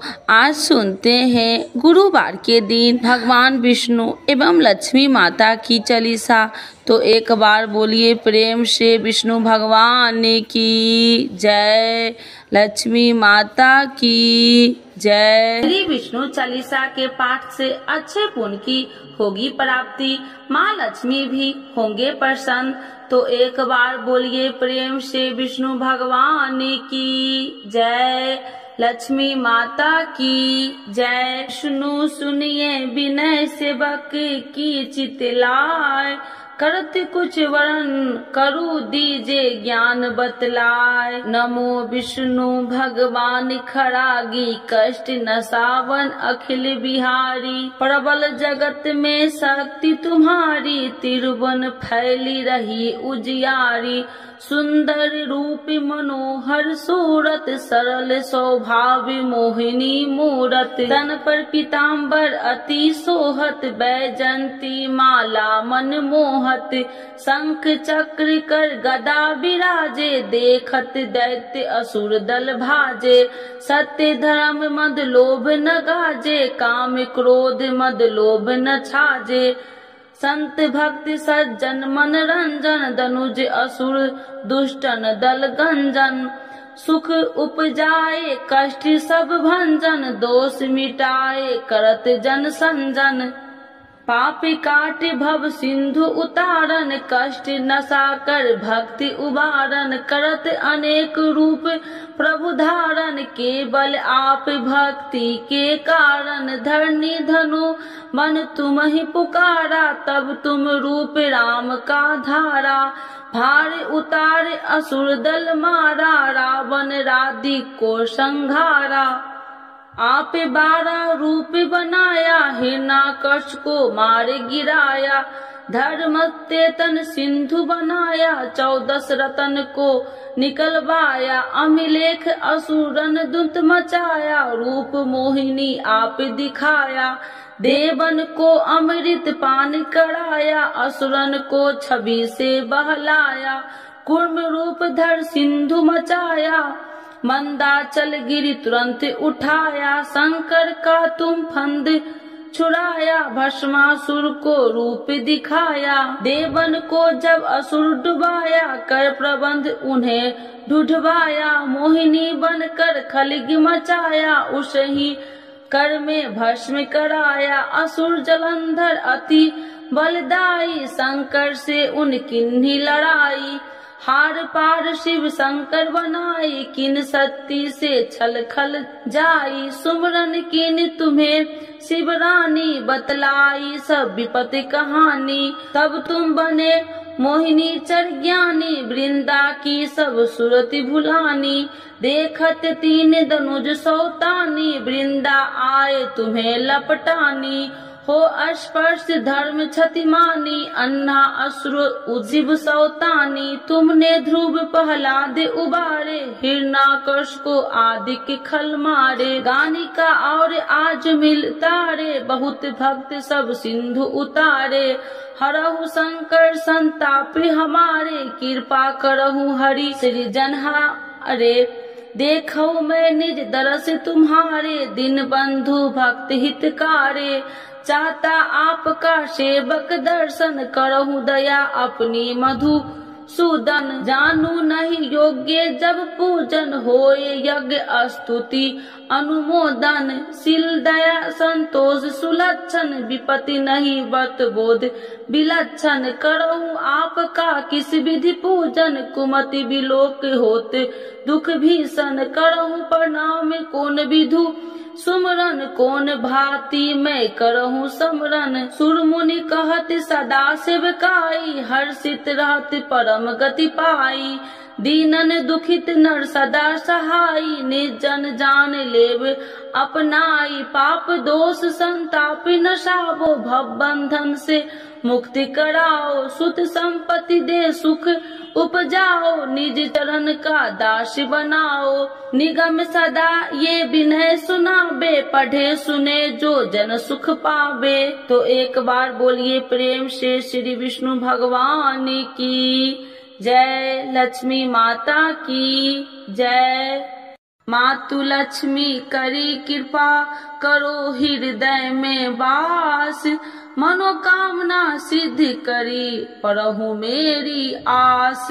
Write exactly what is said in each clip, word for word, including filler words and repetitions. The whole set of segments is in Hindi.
आज सुनते हैं गुरुवार के दिन भगवान विष्णु एवं लक्ष्मी माता की चालीसा। तो एक बार बोलिए प्रेम से विष्णु भगवान की जय, लक्ष्मी माता की जय। श्री विष्णु चालीसा के पाठ से अच्छे पुण्य की होगी प्राप्ति, माँ लक्ष्मी भी होंगे प्रसन्न। तो एक बार बोलिए प्रेम से विष्णु भगवान की जय, लक्ष्मी माता की जय। सुनो सुनिए विनय सेवक की चितलाय, करत कुछ वरण करु दीजे ज्ञान बतलाय। नमो विष्णु भगवान खरागी, कष्ट नसावन अखिल बिहारी। प्रबल जगत में शक्ति तुम्हारी, तिरुवन फैली रही उजियारी। सुंदर रूप मनोहर सूरत, सरल स्वभाव मोहिनी मूरत। तन पर पीताम्बर अति सोहत, बैजंती माला मन मोहत। शंख चक्र कर गदा विराजे, देखत दैत्य असुर दल भाजे। सत्य धर्म मद लोभ न गाजे, काम क्रोध मद लोभ न छाजे। संत भक्त सज्जन मन रंजन, दनुज असुर दुष्टन दल गंजन। सुख उपजाए कष्ट सब भंजन, दोष मिटाए करत जन संजन। पाप काट भव सिंधु उतारन, कष्ट नसा कर भक्ति उबारन। करत अनेक रूप प्रभु धारण, केवल आप भक्ति के कारण। धरनी धनु मन तुम ही पुकारा, तब तुम रूप राम का धारा। भार उतार असुर दल मारा, रावण राधि को संघारा। आप बारह रूप बनाया, हिरण्याकश को मार गिराया। धर्म तेतन सिंधु बनाया, चौदस रतन को निकलवाया। अमिलेख असुरन दुत मचाया, रूप मोहिनी आप दिखाया। देवन को अमृत पान कराया, असुरन को छवि से बहलाया। कूर्म रूप धर सिंधु मचाया, मंदाचल गिरि तुरंत उठाया। शंकर का तुम फंद छुड़ाया, भस्मासुर को रूप दिखाया। देवन को जब असुर डुबाया, कर प्रबंध उन्हें ढूढ़वाया। मोहिनी बनकर खलगी मचाया, उसे ही कर में भस्म कराया। असुर जलंधर अति बलदाई, शंकर से उनकी लड़ाई। हार पार शिव शंकर बनाई, किन शक्ति से छल खल जाई। सुमरन किन तुम्हें शिव रानी, बतलाई सब विपत्ति कहानी। तब तुम बने मोहिनी चर ज्ञानी, वृंदा की सब सुरति भुलानी। देखत तीन दनुज सौतानी, वृंदा आए तुम्हें लपटानी। हो स्पर्श धर्म क्षतिमानी, अन्ना असुर उजिब सौतानी। तुमने ध्रुव प्रहलाद उबारे, हिरण्याकश को आदि के खल मारे। गानिका और आज मिल तारे, बहुत भक्त सब सिंधु उतारे। हरहु शंकर संताप हमारे, कृपा करहु हरि श्री जनहारे। देखो मैं निज दरस तुम्हारे, दिन बंधु भक्त हितकारे। चाहता आपका सेवक दर्शन, करहु दया अपनी मधु सूदन। जानू नहीं योग्य जब पूजन, होए यज्ञ स्तुति अनुमोदन। शील दया संतोष सुलक्षण, विपत्ति नहीं व्रत बोध विलक्षण। करहु आपका किस विधि पूजन, कुमति विलोक होत दुख भीषण। करहु प्रणाम कौन विधु सुमरन, कौन भांति मैं करहु समरन। सुर मुनि कहत सदा सेवकाई, हर्षित रहत परम गति पाई। दीनन दुखित नर सदा सहाई, निर्जन जान लेव अपनाई। पाप दोष संताप नसावो, भव बंधन से मुक्ति कराओ। सुत संपत्ति दे सुख उपजाओ, निज चरण का दास बनाओ। निगम सदा ये विनय सुनाबे, पढ़े सुने जो जन सुख पावे। तो एक बार बोलिए प्रेम से श्री विष्णु भगवान की जय, लक्ष्मी माता की जय। मातु लक्ष्मी करी कृपा करो हृदय में वास, मनोकामना सिद्ध करी परहु मेरी आस।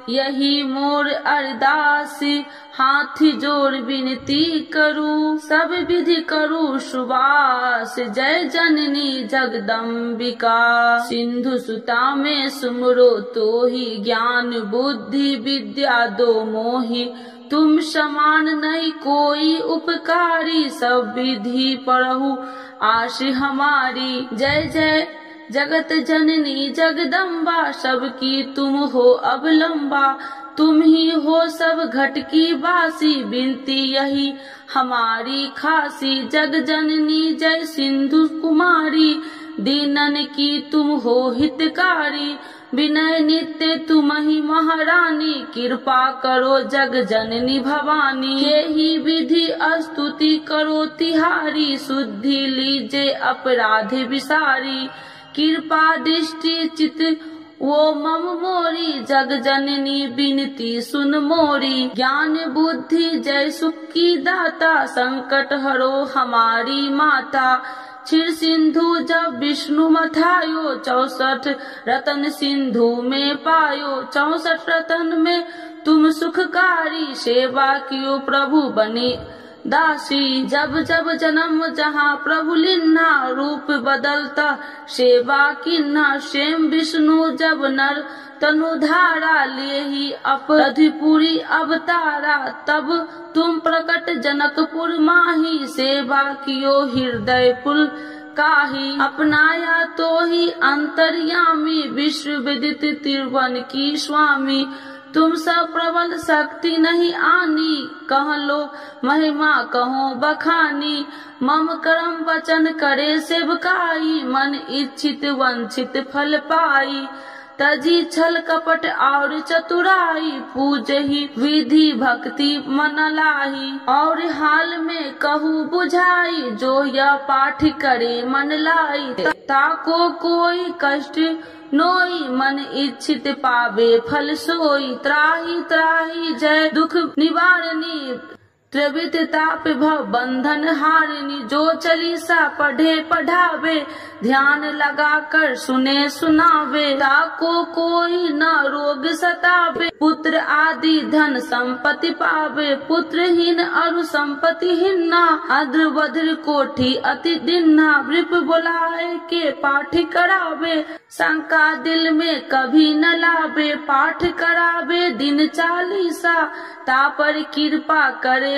यही मोर अरदास हाथ जोड़ विनती करूं, सब विधि करूं सुबास। जय जननी जगदम्बिका, सिंधु सुता में सुमरो तो ही, ज्ञान बुद्धि विद्या दो मोहि। तुम समान नहीं कोई उपकारी, सब विधि पढ़ू आश हमारी। जय जय जगत जननी जगदम्बा, सबकी तुम हो अवलंबा। तुम ही हो सब घट की बासी, बिनती यही हमारी खासी। जग जननी जय सिंधु कुमारी, दीनन की तुम हो हितकारी। विनय नित्य तुम ही महारानी, कृपा करो जग जननी भवानी। यही विधि स्तुति करो तिहारी, शुद्धि लीजे अपराध विसारी। कृपा दृष्टि चित वो मम मोरी, जग जननी बिनती सुन मोरी। ज्ञान बुद्धि जय सुख की दाता, संकट हरो हमारी माता। क्षीर सिंधु जब विष्णु मथायो, चौसठ रतन सिंधु में पायो। चौसठ रतन में तुम सुखकारी, सेवा कियो प्रभु बनी दासी। जब जब जन्म जहाँ प्रभु लिन्हा, रूप बदलता सेवा किन्हा। शेम विष्णु जब नर तनु धारा, ले ही अपराधिपुरी अवतारा। तब तुम प्रकट जनकपुर माही, सेवा कियो हृदय पुल काही। अपनाया तो ही अंतर्यामी, विश्व विदित त्रिभुवन की स्वामी। तुम सब प्रबल शक्ति नहीं आनी, कह लो महिमा कहो बखानी। मम कर्म वचन करे सेवकाई, मन इच्छित वंचित फल पाई। तजी छल कपट और चतुराई, पूज ही विधि भक्ति मन लाही। और हाल में कहू बुझाई, जो यह पाठ करे मन लाई। ताको कोई कष्ट नोई, मन इच्छित पावे फल सोई। त्राही त्राही जय दुख निवारणी, त्रिविध ताप भव बंधन हारिणी। जो चालीसा पढ़े पढ़ावे, ध्यान लगा कर सुने सुनावे। ताको कोई न रोग सतावे, पुत्र आदि धन संपत्ति पावे। पुत्रहीन अरु संपत्ति हिन्ना, अद्र बद्र कोठी अति दिन्ना। वृप बुलाए के पाठ करावे, शंका दिल में कभी न लावे। पाठ करावे दिन चालीसा, तापर कृपा करे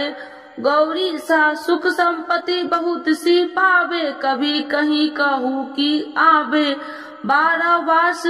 गौरी सा। सुख संपत्ति बहुत सी पावे, कभी कहीं कहू की आवे। बारह वर्ष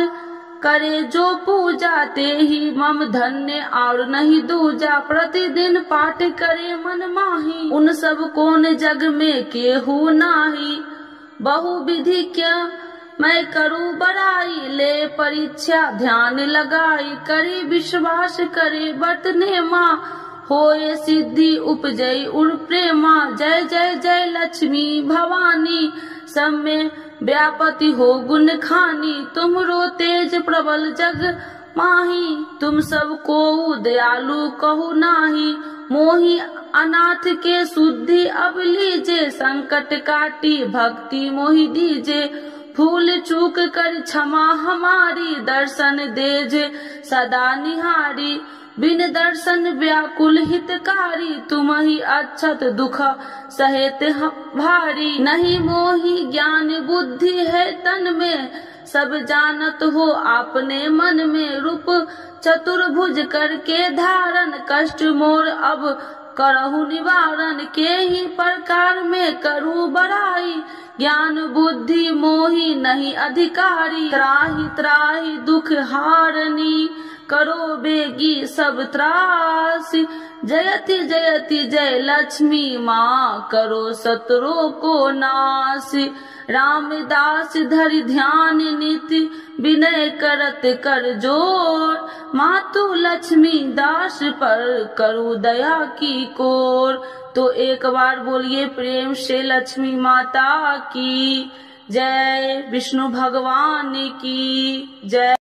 करे जो पूजा, ते ही मम धन्य और नहीं दूजा। प्रतिदिन पाठ करे मन माही, उन सब कौन जग में केहू नाही। बहु विधि क्या मैं करूँ बड़ाई, ले परीक्षा ध्यान लगाई। करे विश्वास करे बरतने माँ, होए सिद्धि उपजई उर प्रेमा। जय जय जय लक्ष्मी भवानी, सब में व्यापति हो गुण खानी। तुमरो तेज प्रबल जग माही, तुम सब को दयालु कहू नाही। मोही अनाथ के शुद्धि अब लीजे, संकट काटी भक्ति मोहि दीजे। भूल चूक कर क्षमा हमारी, दर्शन देजे सदा निहारी। बिन दर्शन व्याकुल हितकारी, तुम ही अक्षत दुख सहेत भारी। नहीं मोहि ज्ञान बुद्धि है तन में, सब जानत हो आपने मन में। रूप चतुर्भुज करके धारण, कष्ट मोर अब करहु निवारण। के ही प्रकार में करूँ बड़ाई, ज्ञान बुद्धि मोहि नहीं अधिकारी। त्राहि त्राहि दुख हारनी, करो बेगी सब त्रास। जयति जयति जय लक्ष्मी माँ, करो शत्रु को नाश। रामदास धरि ध्यान नित, विनय करत कर जोर। मातु लक्ष्मी दास पर करू दया की कोर। तो एक बार बोलिए प्रेम से लक्ष्मी माता की जय, विष्णु भगवान की जय।